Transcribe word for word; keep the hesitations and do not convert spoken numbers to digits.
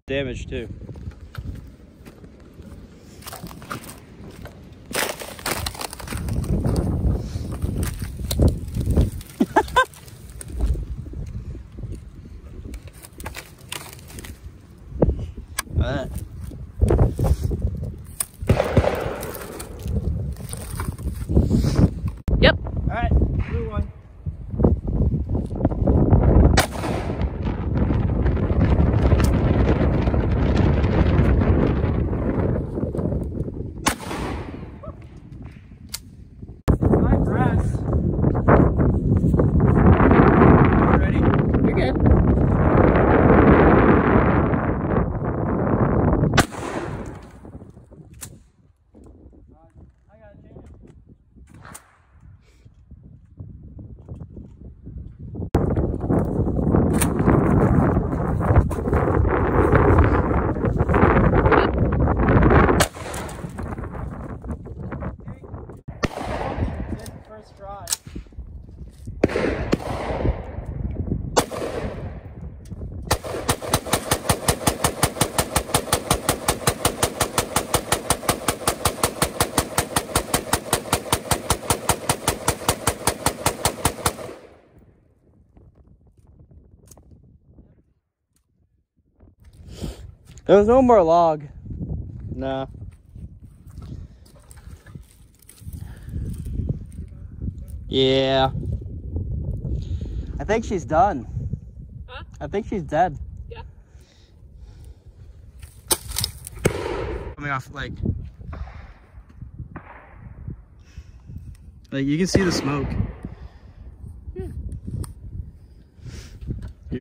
Damage too. Alright. Yep. Alright, blue one. My breath. Ready? You're good. I got a chance. First try. There was no more log. Nah. Yeah. I think she's done. Huh? I think she's dead. Yeah. Coming off like, like you can see the smoke.